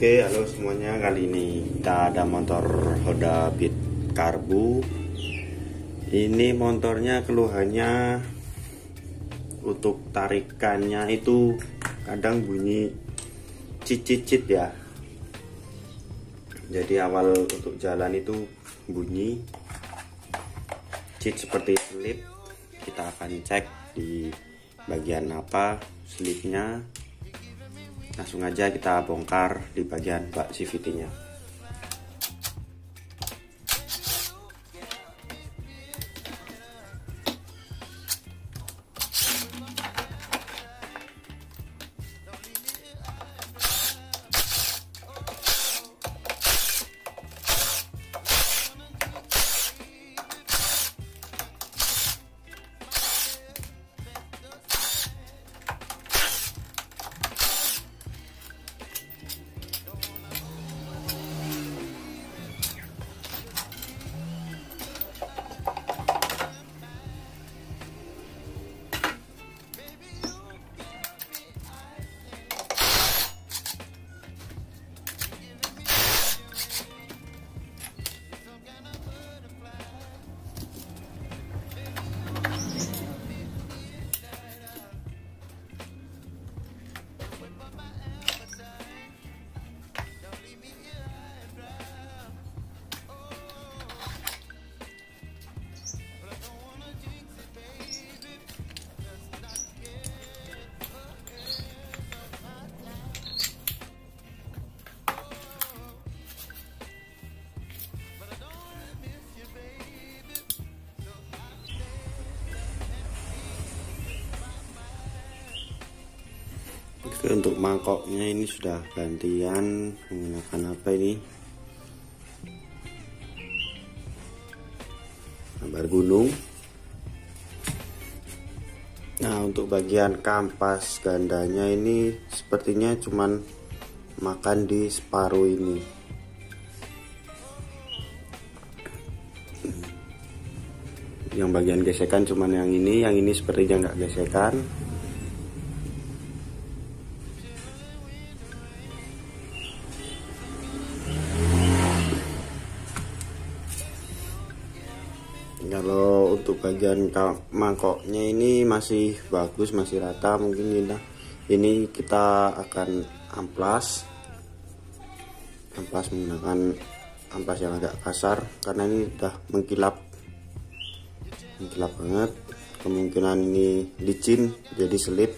Oke, halo semuanya. Kali ini kita ada motor Honda Beat Karbu. Ini motornya keluhannya untuk tarikannya itu kadang bunyi cicit-cicit ya. Jadi awal untuk jalan itu bunyi cicit seperti selip. Kita akan cek di bagian apa selipnya. Langsung aja kita bongkar di bagian bak CVT-nya. Oke, untuk mangkoknya ini sudah gantian menggunakan apa ini? Gambar gunung. Nah, untuk bagian kampas gandanya ini sepertinya cuman makan di separuh ini. Yang bagian gesekan cuman yang ini sepertinya nggak gesekan. Kalau untuk bagian mangkoknya ini masih bagus, masih rata. Mungkin ini kita akan amplas menggunakan amplas yang agak kasar karena ini udah mengkilap banget. Kemungkinan ini licin jadi selip.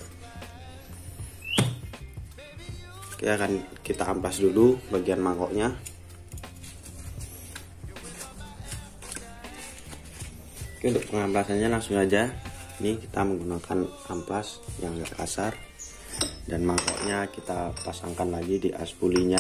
Oke, akan kita amplas dulu bagian mangkoknya. Untuk pengamplasannya langsung aja. Ini kita menggunakan amplas yang agak kasar dan mangkoknya kita pasangkan lagi di aspulinya.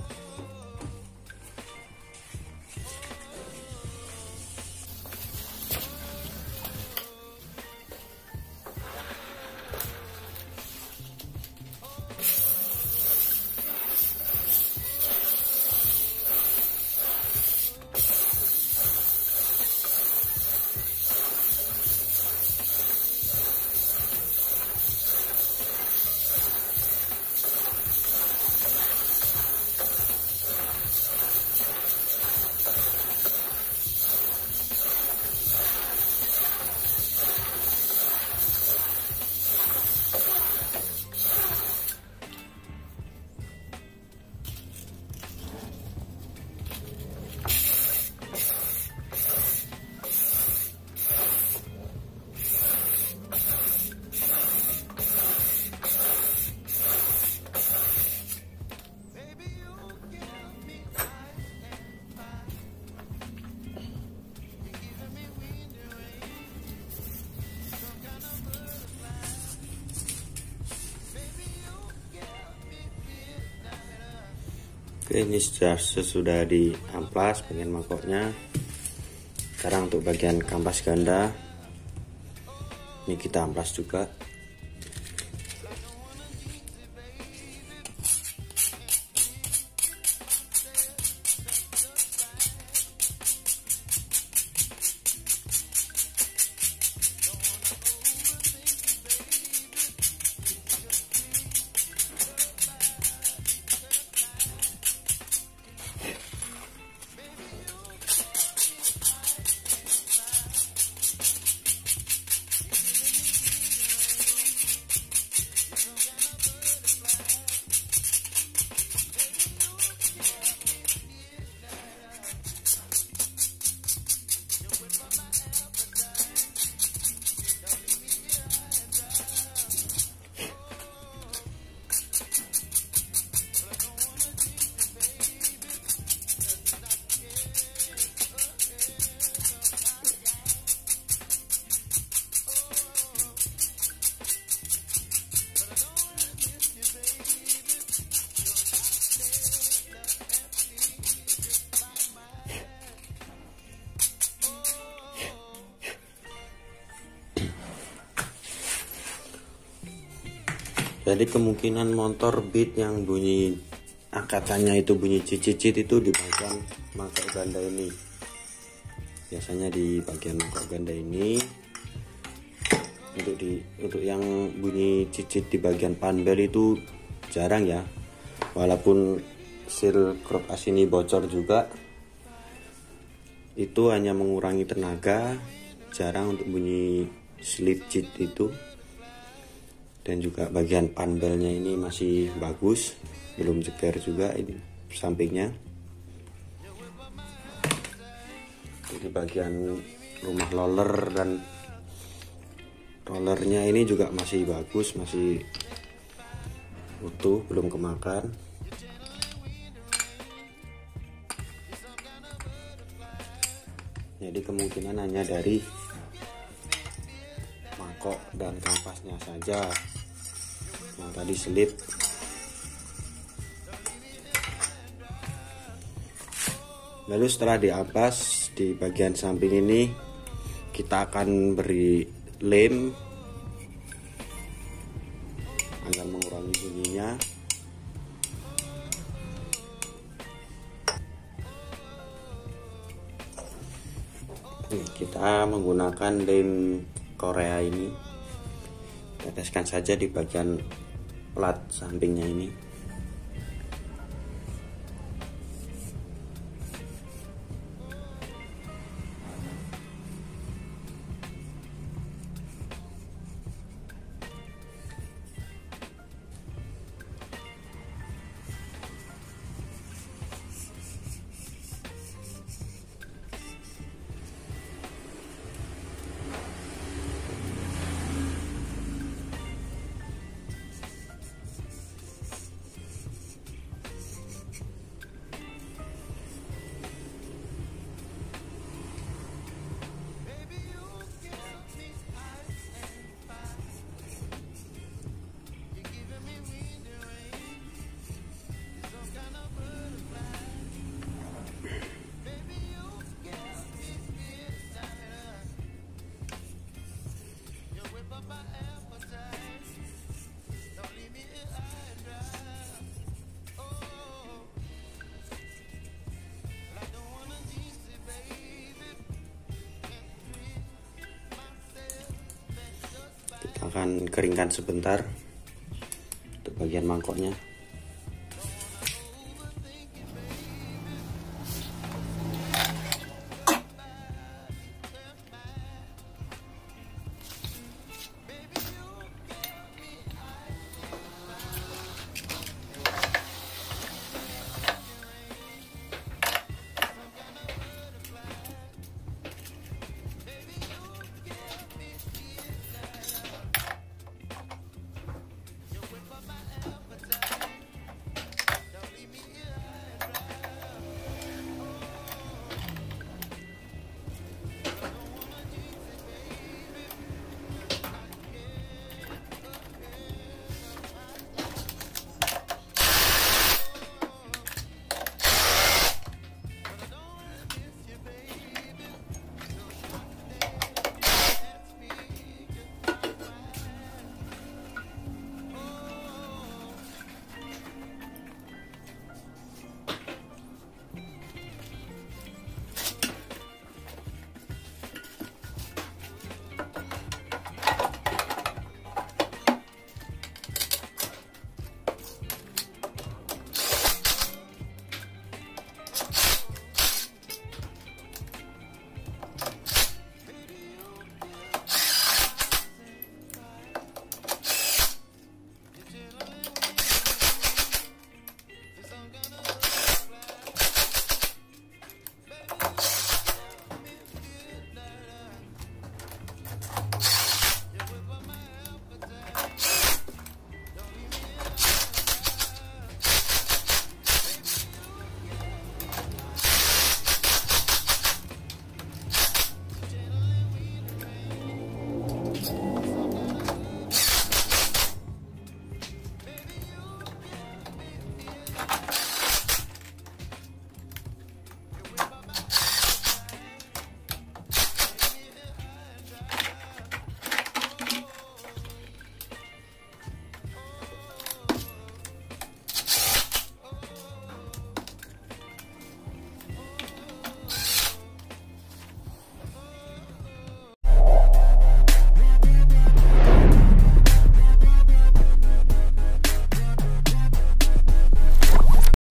Oke, ini sesudah di amplas bagian mangkoknya. Sekarang untuk bagian kampas ganda ini kita amplas juga. Jadi kemungkinan motor beat yang bunyi angkatannya itu bunyi cicit itu di bagian mangkok ganda ini. Biasanya di bagian mangkok ganda ini. Untuk yang bunyi cicit di bagian panbel itu jarang ya. Walaupun seal crop as ini bocor juga, itu hanya mengurangi tenaga, jarang untuk bunyi slip cheat itu. Dan juga bagian panbelnya ini masih bagus, belum jeber juga ini sampingnya. Jadi bagian rumah roller dan rollernya ini juga masih bagus, masih utuh, belum kemakan. Jadi kemungkinan hanya dari mangkok dan kampasnya saja yang tadi selip. Lalu setelah diampas di bagian samping ini, kita akan beri lem agar mengurangi bunyinya. Kita menggunakan lem Korea ini, teteskan saja di bagian plat sampingnya ini. Kita akan keringkan sebentar untuk bagian mangkoknya.